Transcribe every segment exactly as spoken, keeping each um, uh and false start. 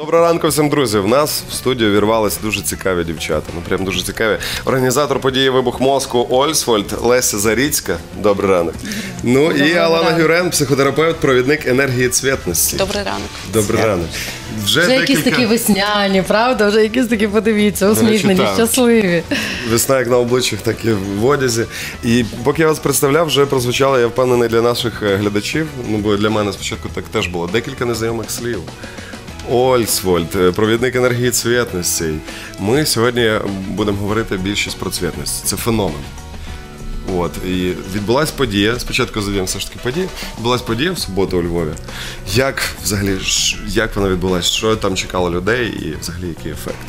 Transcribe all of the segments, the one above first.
Доброго ранку всім, друзі. В нас в студію вірвалися дуже цікаві дівчата. Ну, прям дуже цікаві. Організатор події «Вибух мозку» Ольсвольд, Леся Заріцька. Добрий ранок. Ну Добрий і Алана ранок. Гюрен, психотерапевт, провідник енергії цвітності. Добрий ранок. Добрий ранок. Вже, Вже якісь такі весняні, правда? Вже якісь такі, подивіться, усміхнені, речі, щасливі. Весна як на обличчях, так і в одязі. І поки я вас представляв, вже прозвучало, я впевнений, для наших глядачів, ну бо для мене спочатку так теж було, декілька незнайомих слів. Ольсвольд, провідник енергії цвітності. Ми сьогодні будемо говорити більшість про цвітність. Це феномен. От, і відбулась подія, спочатку зав'ємо все ж таки подію, відбулась подія в суботу у Львові. Як взагалі, як вона відбулась, що там чекало людей і взагалі який ефект?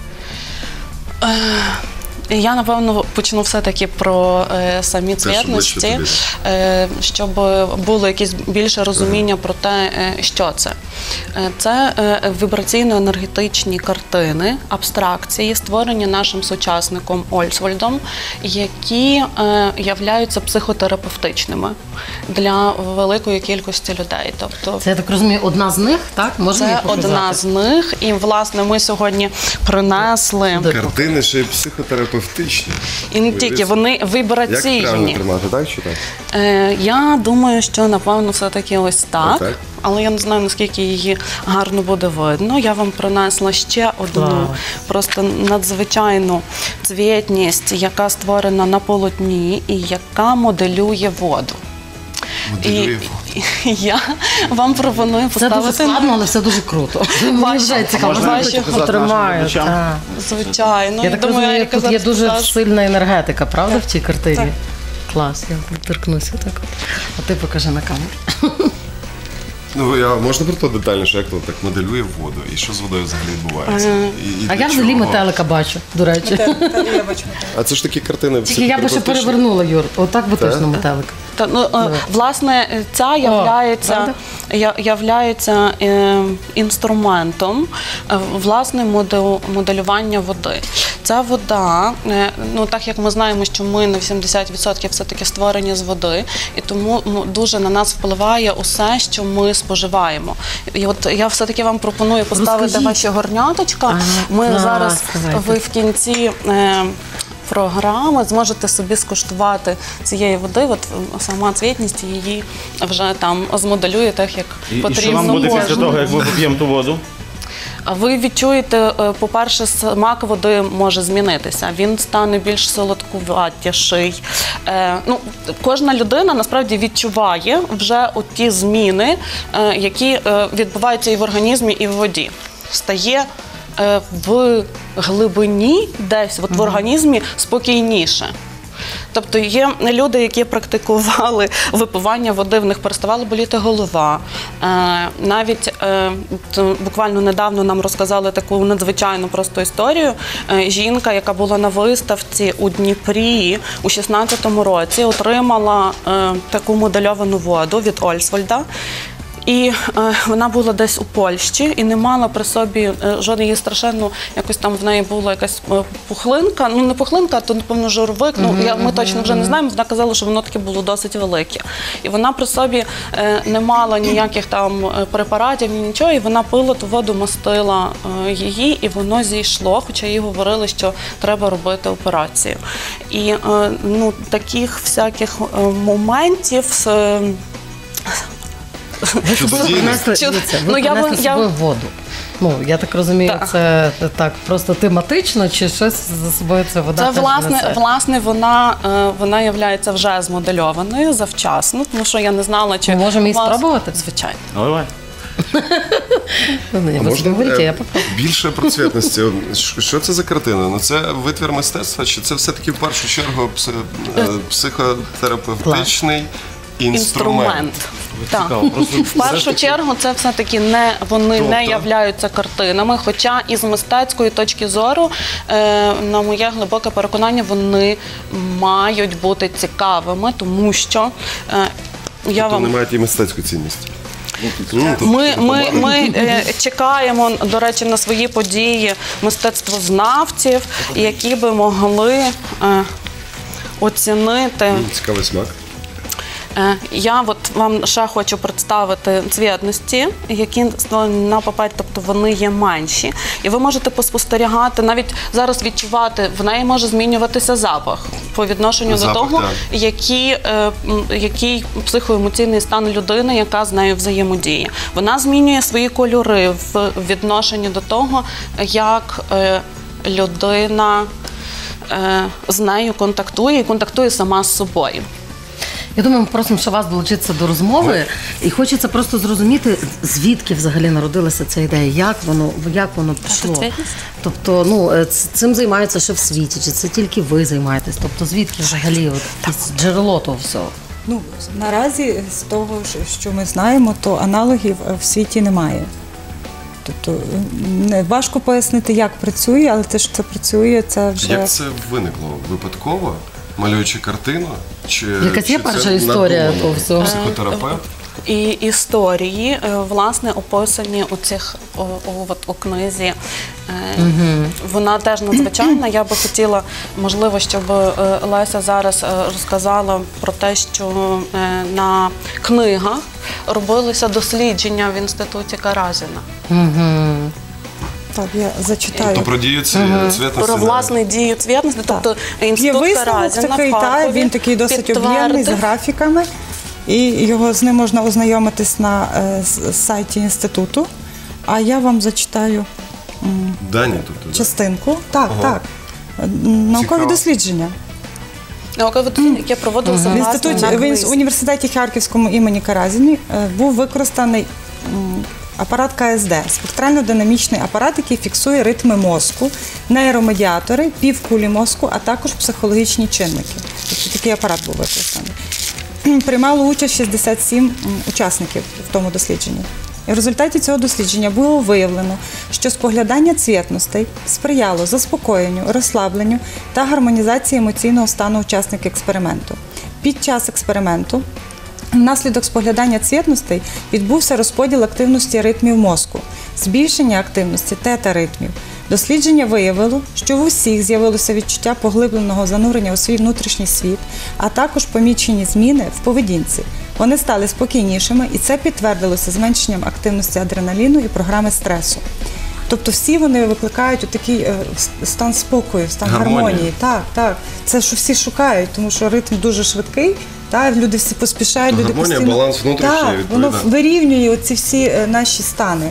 Я, напевно, почну все-таки про е, самі цвітності, е, щоб було якесь більше розуміння про те, е, що це. Е, це е, вібраційно-енергетичні картини, абстракції, створені нашим сучасником Ольсвольдом, які е, являються психотерапевтичними для великої кількості людей. Тобто, це, я так розумію, одна з них, так? Можна це одна з них. І, власне, ми сьогодні принесли... Картини ще й психотерапевтичні. І не тільки, вони вібраційні. Як правильно тримати, так чи так? Е, я думаю, що, напевно, все-таки ось так. так. Але я не знаю, наскільки її гарно буде видно. Я вам принесла ще одну, Клас. просто надзвичайну цвітність, яка створена на полотні і яка моделює воду. Моделює І, воду. і я вам пропоную Це поставити... дуже складно, але все дуже круто. Мені вже цікаво, можна що ще потримаю. Звичайно. Я так думаю, розумію, Еріка тут є зараз дуже покаже. сильна енергетика, правда, Так. в цій картині? Так. Клас, я торкнуся так от. А ти покажи на камеру. Ну, я, можна про то детальніше, як то так моделює воду і що з водою взагалі відбувається? І, і А для я взагалі чого? метелика бачу, до речі. А це ж такі картини Тільки я би ще психотерапевтичні? перевернула, Юр. Отак би Так? точно метелика. Та, ну, е, власне, ця являється, правда? я- являється е, інструментом е, власне модель, моделювання води. Ця вода, е, ну так як ми знаємо, що ми на вісімдесят відсотків все-таки створені з води, і тому ну, дуже на нас впливає усе, що ми споживаємо. І от я все-таки вам пропоную поставити Розкажіть. ваші горняточка. Ага, Ми клас, зараз, давайте. ви в кінці е, програми зможете собі скуштувати цієї води, от сама цвітність її вже там змоделює так, як І, і потрібно. що нам буде після кожному. того, як ми поп'ємо ту воду? А ви відчуєте, е, по-перше, смак води може змінитися. Він стане більш солодкуватіший. Е, ну, кожна людина насправді відчуває вже от ті зміни, е, які е, відбуваються і в організмі, і в воді. Стає е, в глибині десь, от в організмі спокійніше. Тобто є люди, які практикували випивання води, в них переставала боліти голова. Е, навіть е, то буквально недавно нам розказали таку надзвичайну просто історію. Е, жінка, яка була на виставці у Дніпрі у шістнадцятому році, отримала е, таку модельовану воду від Ольсвольда. І е, вона була десь у Польщі і не мала при собі е, жодної, її страшенно, якось там в неї була якась е, пухлинка, ну не пухлинка, а то, напевно, журовик, ну я, ми точно вже не знаємо, вона казала, що воно таке було досить велике. І вона при собі е, не мала ніяких там е, препаратів, ні нічого, і вона пила ту воду, мастила е, її, і воно зійшло, хоча їй говорили, що треба робити операцію. І е, ну, таких всяких е, моментів е, Ви з собою принесли, Чудо. дивіться, Ну, ви я принесли б- з я- собою воду. Ну, я так розумію, Так. це так просто тематично, чи щось за собою це вода Це теж власне, несе? власне, вона, е, вона являється вже змодельованою завчасно, тому що я не знала, чи Ми можемо її у вас- спробувати? Звичайно. Наливай. Ну, ні, А ви можна говорите, е, я попробую. більше про цвітності? Що- Що це за картина? Ну це витвір мистецтва, чи це все-таки в першу чергу пси- е, психотерапевтичний інструмент? Інструмент. Так. Цікаво. Просто В першу чергу це все-таки не, вони Тобто? не являються картинами, хоча із мистецької точки зору, е, на моє глибоке переконання, вони мають бути цікавими, тому що е, я То вам... не мають і мистецьку цінність. Ну, тут Ми, ми, помада. ми е, чекаємо, до речі, на свої події мистецтвознавців, які би могли е, оцінити Цікавий смак. Е, Я от вам ще хочу представити цвітності, які на папері, тобто вони є менші. І ви можете поспостерігати, навіть зараз відчувати, в неї може змінюватися запах по відношенню Запах, до того, так. які, е, м, який психоемоційний стан людини, яка з нею взаємодіє. Вона змінює свої кольори в відношенні до того, як е, людина е, з нею контактує і контактує сама з собою. Я думаю, ми просимо ще вас долучитися до розмови, і хочеться просто зрозуміти, звідки взагалі народилася ця ідея, як воно, як воно пішло. Автоцвітність? Тобто, ну, ц- цим займаються ще в світі, чи це тільки ви займаєтесь? Тобто, звідки взагалі от, якесь джерело того всього? Ну, наразі з того, що- що ми знаємо, то аналогів е, в світі немає. Тобто не важко пояснити, як працює, але те, що це працює, це вже Як це виникло? Випадково? Малюючи картину? Чи, Якась є чи перша це історія надумано? того всього? Психотерапевт? І історії, е, власне, описані у цих у, у, от, у книзі. Е, Вона теж надзвичайна. Я би хотіла, можливо, щоб е, Леся зараз е, розказала про те, що е, на книгах робилися дослідження в інституті Каразіна. так, я зачитаю. То про дію ці цвітності? Про власне дію цвітності, тобто Є інститут висновок Каразіна такий, в та, Харкові він такий досить об'ємний, з підтвердив. графіками, і його з ним можна ознайомитись на е, с- сайті інституту. А я вам зачитаю Дані тут. да? частинку. Так, Ага. так. Е, Наукові Цікаво. дослідження. Наукове дослідження, яке проводилося В власне інституті на в книзі. інс- університеті Харківському імені Каразіні е, був використаний м, апарат ка ес де, спектрально-динамічний апарат, який фіксує ритми мозку, нейромедіатори, півкулі мозку, а також психологічні чинники. Тобто такий апарат був використаний. Приймало участь шістдесят сім м, учасників в тому дослідженні. І в результаті цього дослідження було виявлено, що споглядання цвітностей сприяло заспокоєнню, розслабленню та гармонізації емоційного стану учасників експерименту. Під час експерименту внаслідок споглядання цвітностей відбувся розподіл активності ритмів мозку, збільшення активності тета-ритмів. Дослідження виявило, що в усіх з'явилося відчуття поглибленого занурення у свій внутрішній світ, а також помічені зміни в поведінці. Вони стали спокійнішими, і це підтвердилося зменшенням активності адреналіну і програми стресу. Тобто всі вони викликають такий е, стан спокою, стан Гармонії. гармонії. Так, так. Це що всі шукають, тому що ритм дуже швидкий. Та, люди всі поспішають, То люди гармонія, постійно... баланс внутрішній, так, відповідно. воно вирівнює оці всі е, наші стани.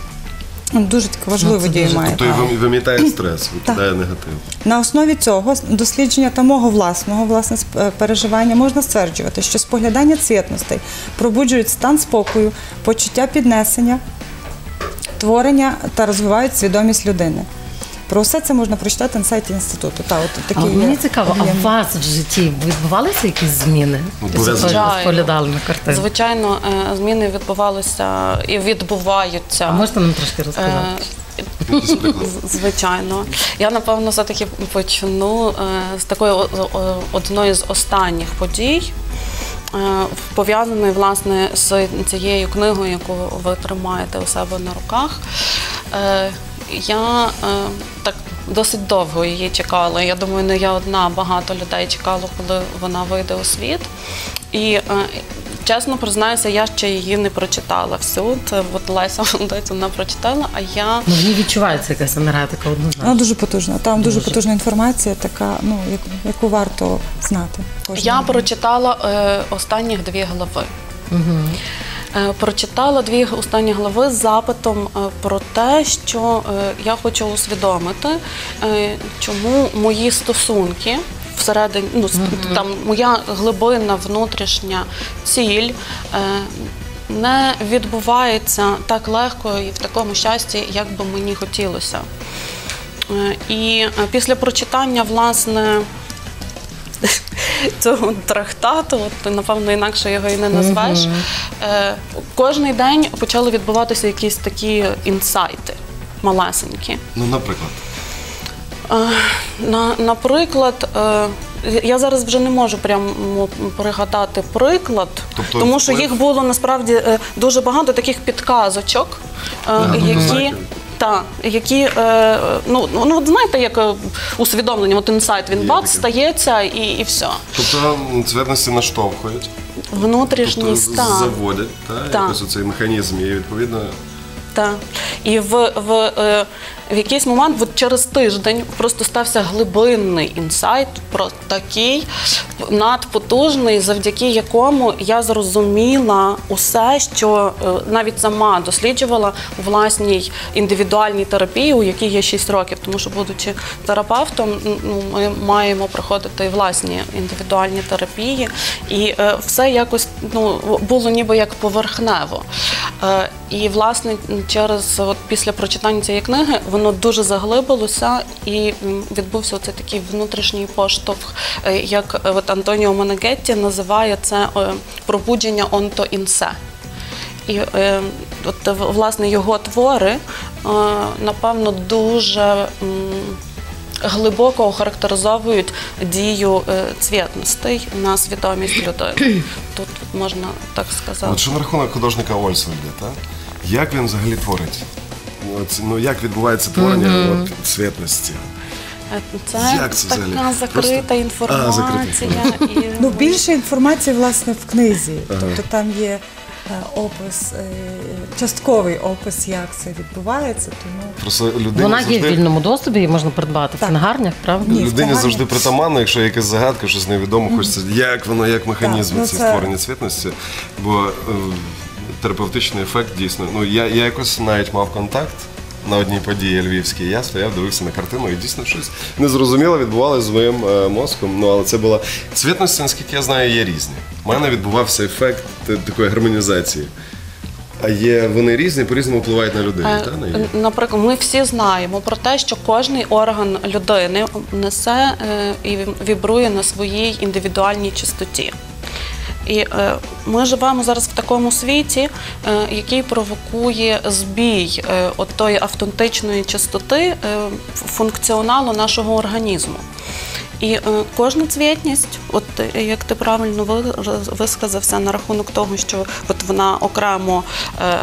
Дуже таку важливу це дію дуже має. Тобто і вим- вимітає стрес, викидає негатив. На основі цього дослідження та мого власного власне сп- е, переживання можна стверджувати, що споглядання цвітностей пробуджують стан спокою, почуття піднесення, творення та розвивають свідомість людини. Про все це можна прочитати на сайті інституту. Та, от А такі мені є цікаво, а об'ємні. в вас в житті відбувалися якісь зміни? Ну, Після того, звичайно. як споглядали на картину? Звичайно, е, зміни відбувалися і відбуваються. А можете нам трошки розказати? Е, Якийсь приклад. з- Звичайно. Я, напевно, все-таки почну е, з такої о- о- одної з останніх подій, е, пов'язаної, власне, з цією книгою, яку ви тримаєте у себе на руках. Е, Я е, так досить довго її чекала. Я думаю, не я одна, багато людей чекало, коли вона вийде у світ. І е, чесно признаюся, я ще її не прочитала всю. Це от Леся Молодець, вона прочитала, а я Ну, в ній відчувається якась енергетика Вона однозначно. дуже потужна. Там дуже, Дуже. потужна інформація, така, ну, яку, яку варто знати. кожному. Я прочитала е, останніх дві глави. Е, Прочитала дві останні глави з запитом е, про те, що е, я хочу усвідомити, е, чому мої стосунки всередині, ну, с- там моя глибинна внутрішня ціль е, не відбувається так легко і в такому щасті, як би мені хотілося. Е, І е, після прочитання, власне, цього трактату, от, напевно, інакше його і не назвеш, е, кожний день почали відбуватися якісь такі інсайти малесенькі. Ну, наприклад. Е, на, наприклад, е, я зараз вже не можу прямо пригадати приклад, Тобто тому що вплив- їх було насправді е, дуже багато таких підказочок, е, тобто які. знаків. Так, які, е, ну, ну, от знаєте, як е, усвідомлення, от інсайт, він Є бац, таке. стається і, і все. Тобто м, цвітності наштовхують. внутрішній Тобто стан. заводять, та, Так. якось оцей механізм, і відповідно Так. І в, в, е, в якийсь момент, от через тиждень, просто стався глибинний інсайт, просто такий надпотужний, завдяки якому я зрозуміла усе, що е, навіть сама досліджувала у власній індивідуальній терапії, у якій є шість років. Тому що, будучи терапевтом, ну, ми маємо проходити і власні індивідуальні терапії. І е, все якось ну, було ніби як поверхнево. Е, і, власне, через от після прочитання цієї книги воно дуже заглибилося і м, відбувся оцей такий внутрішній поштовх, е, як е, от Антоніо Монегетті називає це е, пробудження онто інсе. І е, от, в- власне, його твори, е, напевно, дуже м, глибоко охарактеризовують дію е, цвітностей на свідомість людини. Тут можна так сказати. От що на рахунок художника Ольсвальда, так? Як він взагалі творить? От, ну, як відбувається творення от, цвітності? Е, Це, Як це така взагалі? закрита Просто- інформація. А, закрита і, Ну, більше інформації, власне, в книзі. Тобто там є е, опис, е, частковий опис, як це відбувається. Тому Просто людині Вона є в завжди, вільному доступі, її можна придбати в Так. книгарнях, правда? Ні, в людині книгарні. завжди притаманно, якщо є якась загадка, щось невідомо, хочеться, як воно, як механізм Так, ну, це це- створення цвітності. Бо е, терапевтичний ефект дійсно. Ну, я, я якось навіть мав контакт на одній події львівській. Я стояв, дивився на картину, і дійсно щось незрозуміло відбувалося з моїм е, мозком. Ну, але це була цвітності, наскільки я знаю, є різні. У мене відбувався ефект е, такої гармонізації. А є вони різні, по-різному впливають на людину, Е, так? На її? Наприклад, ми всі знаємо про те, що кожний орган людини несе е, і вібрує на своїй індивідуальній частоті. І е, ми живемо зараз в такому світі, е, який провокує збій е, от тої автентичної частоти е, функціоналу нашого організму. І е, кожна цвітність, от е, як ти правильно ви- висказався на рахунок того, що от вона окремо е,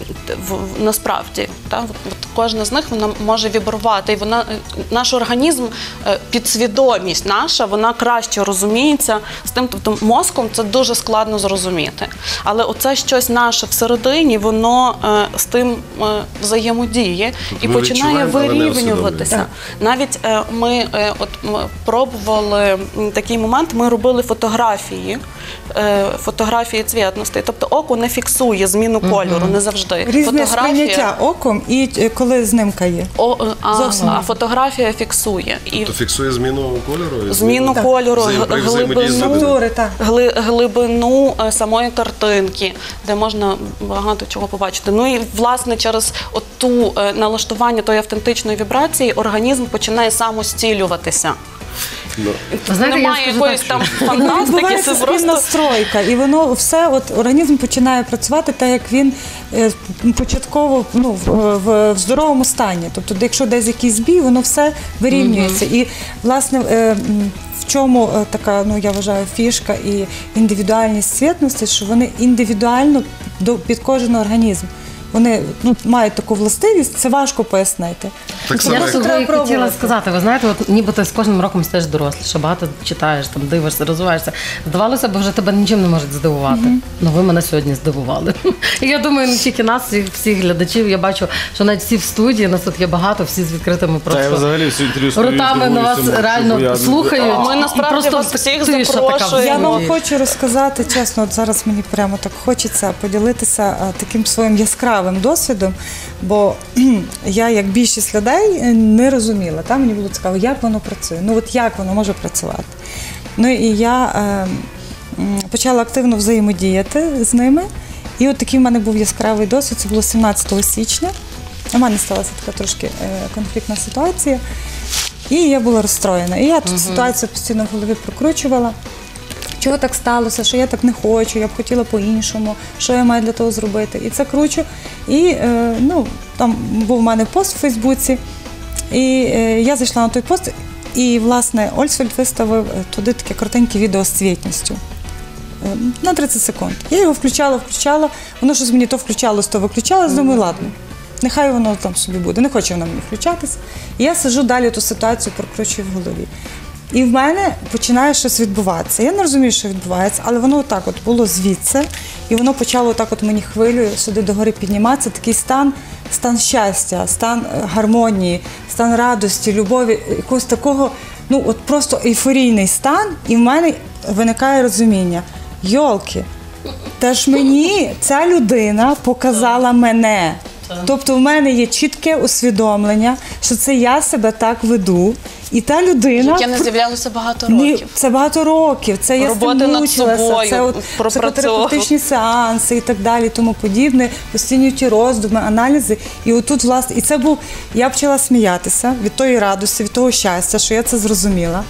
в, в- насправді, та, от, от кожна з них вона може вібрувати, і вона е, наш організм, е, підсвідомість наша, вона краще розуміється з тим, тобто мозком це дуже складно зрозуміти. Але оце щось наше всередині, воно е, з тим е, взаємодіє і ми починає відчуваємо, але не вирівнюватися. усвідомлюємо. Навіть е, ми е, от м, пробували м, такий момент, ми робили фотографії, е, фотографії цвітностей. Тобто око не фіксує зміну кольору, не завжди. різне сприйняття оком і е, коли знимка є. О, е, а, Зовсім а фотографія фіксує. І То фіксує зміну кольору? і зміну Так. кольору, Взаєм- при взаємодії з глибину, людиною. Структури, так. гли- глибину е, самої картинки, де можна багато чого побачити. Ну і власне через оту е, налаштування тої автентичної вібрації організм починає самостілюватися. Ну, Ви знаєте, я Немає скажу якоїсь так, там що- фантастики, Відбувається це спільна просто стройка, і воно все, от організм починає працювати так, як він е, початково ну, в, в, в здоровому стані. Тобто, якщо десь якийсь збій, воно все вирівнюється. І, власне, е, м, в чому е, така, ну я вважаю, фішка і індивідуальність цвітності, що вони індивідуально до, під кожен організм. Вони ну, мають таку властивість, це важко пояснити. Так само, Я як- просто Треба і хотіла пробувати. сказати, ви знаєте, от ніби ти з кожним роком стаєш доросліше, багато читаєш, там дивишся, розвиваєшся. Здавалося б, вже тебе нічим не можуть здивувати. Ну ви мене сьогодні здивували. І я думаю, не тільки нас, всіх, всіх глядачів. Я бачу, що навіть всі в студії, нас тут є багато, всі з відкритими Та я просто взагалі всю інтерв'ю стою і ротами на вас дивуюся, мовчу, реально бо я- слухають. Ми І насправді просто вас всіх тиша така в запрошуємо. Я вам студії. хочу розказати чесно, от зараз мені прямо так хочеться поділитися а, таким своїм яскравим досвідом, бо кхм, я, як більшість людей, е, не розуміла. Та? Мені було цікаво, як воно працює, ну от як воно може працювати. Ну і я е, м, почала активно взаємодіяти з ними. І от такий в мене був яскравий досвід, це було сімнадцятого січня. У мене сталася така трошки е, конфліктна ситуація. І я була розстроєна. І я тут ситуацію постійно в голові прокручувала. Чого так сталося, що я так не хочу, я б хотіла по-іншому, що я маю для того зробити. І це кручу. І е, ну, там був у мене пост в Фейсбуці, і е, я зайшла на той пост, і, власне, Ольсвальд виставив туди таке коротеньке відео з цвітністю. Е, на тридцять секунд. Я його включала, включала, воно щось мені то включалось, то виключалось, думаю, ладно. Нехай воно там собі буде, не хоче воно мені включатися. І я сиджу далі ту ситуацію, прокручую в голові. І в мене починає щось відбуватися. Я не розумію, що відбувається, але воно отак от було звідси, і воно почало отак от мені хвилею сюди догори підніматися. Такий стан, стан щастя, стан е, гармонії, стан радості, любові, якогось такого, ну от просто ейфорійний стан, і в мене виникає розуміння. Йолки, та ж мені ця людина показала мене. Тобто в мене є чітке усвідомлення, що це я себе так веду, і та людина... Яке не з'являлося багато Ні, років. це багато років, це я Роботи з тим над мучилася, собою, це от пропрацьовувала. психотерапевтичні сеанси і так далі, і тому подібне, постійні ті роздуми, аналізи. І отут, власне, і це був, я почала сміятися від тої радості, від того щастя, що я це зрозуміла.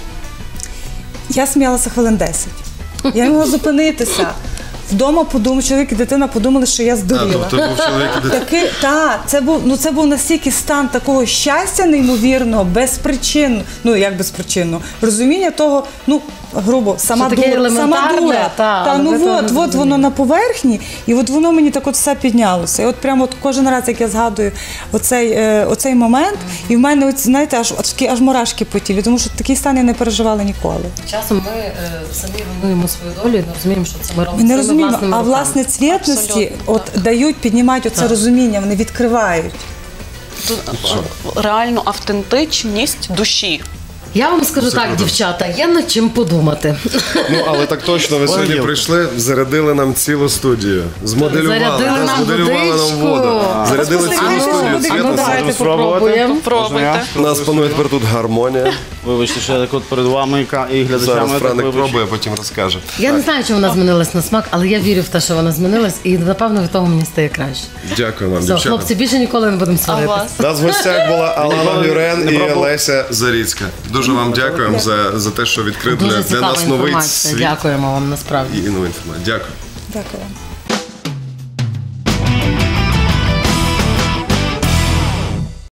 Я сміялася хвилин десять. Я не могла зупинитися. Вдома подумав, чоловік і дитина подумали, що я А, здуріла. тобто був чоловік і дитина. Таки, та, це був, ну це був настільки стан такого щастя неймовірного, безпричинно, ну як безпричинно, розуміння того, ну грубо, сама Що таке дура, сама елементарне, дура. та, та, але ну ви того от, не от зрозуміли. воно на поверхні, і от воно мені так от все піднялося. І от прямо от кожен раз, як я згадую оцей, е, оцей момент, і в мене, от, знаєте, аж, аж такі аж мурашки по тілі, тому що такий стан я не переживала ніколи. Часом ми е, самі руйнуємо свою долю і не розуміємо, що це ми робимо Ми не своїми розуміємо, власними а руками. власне цвітності Абсолютно, от дають, піднімають оце розуміння, вони відкривають. Тут, е, реальну автентичність душі. Я вам скажу так, дівчата, є над чим подумати. Ну, але так точно, ви сьогодні прийшли, зарядили нам цілу студію. Змоделювали, Зарядили да, нам змоделювали нам водичку. воду. Зарядили цілу Спостерігайте, студію. що буде А ну Світло. давайте спробувати? попробуємо. Пробуйте. У нас панує тепер тут гармонія. Вибачте, що я так от перед вами і ка- і глядачами. Зараз так Франик вибачте. пробує, потім розкаже. Я не знаю, чи вона змінилась на смак, але я вірю в те, що вона змінилась, і напевно від того мені стає краще. Дякую вам, Все, дівчата. хлопці, більше ніколи не будемо А у сваритися. вас? У нас в гостях була Алана Ніколи Гюрен не і пробував. Леся Заріцька. Дуже вам дякуємо за, за те, що відкрили Дуже для цікава нас новий інформація. світ Дякуємо вам насправді. і нову інформацію. Дякую. Дякую вам.